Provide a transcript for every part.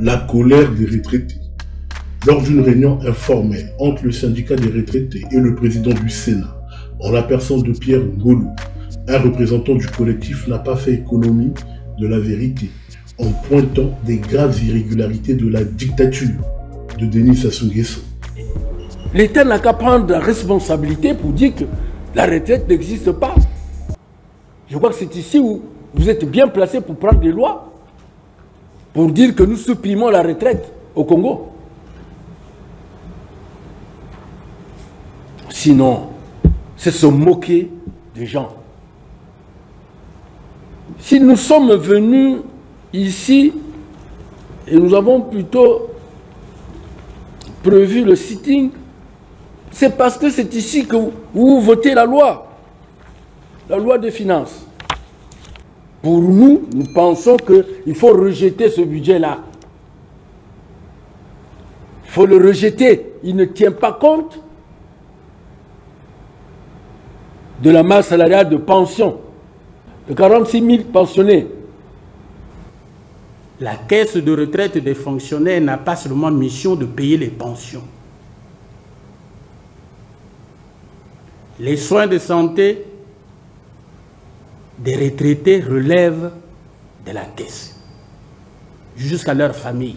la colère des retraités. Lors d'une réunion informelle entre le syndicat des retraités et le président du Sénat, en la personne de Pierre Ngolo, un représentant du collectif n'a pas fait économie de la vérité en pointant des graves irrégularités de la dictature de Denis Sassou Nguesso. L'État n'a qu'à prendre la responsabilité pour dire que la retraite n'existe pas. Je crois que c'est ici où vous êtes bien placé pour prendre des lois, pour dire que nous supprimons la retraite au Congo. Sinon, c'est se moquer des gens. Si nous sommes venus ici et nous avons plutôt prévu le sitting, c'est parce que c'est ici que vous votez la loi des finances. Pour nous, nous pensons qu'il faut rejeter ce budget-là. Il faut le rejeter. Il ne tient pas compte de la masse salariale de pension, de 46 000 pensionnés. La caisse de retraite des fonctionnaires n'a pas seulement mission de payer les pensions. Les soins de santé des retraités relèvent de la caisse, jusqu'à leur famille.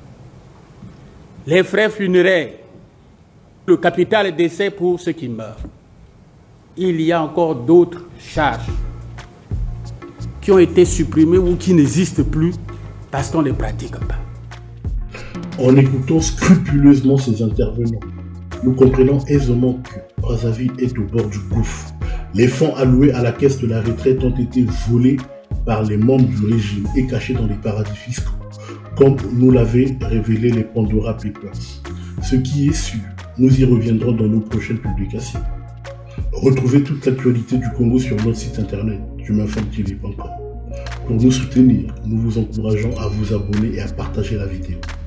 Les frais funéraires, le capital d'essai pour ceux qui meurent. Il y a encore d'autres charges qui ont été supprimées ou qui n'existent plus parce qu'on ne les pratique pas. En écoutant scrupuleusement ces intervenants, nous comprenons aisément que Brazzaville est au bord du gouffre. Les fonds alloués à la caisse de la retraite ont été volés par les membres du régime et cachés dans les paradis fiscaux, comme nous l'avaient révélé les Pandora Papers. Ce qui est sûr, nous y reviendrons dans nos prochaines publications. Retrouvez toute l'actualité du Congo sur notre site internet juminformtv.com. Pour nous soutenir, nous vous encourageons à vous abonner et à partager la vidéo.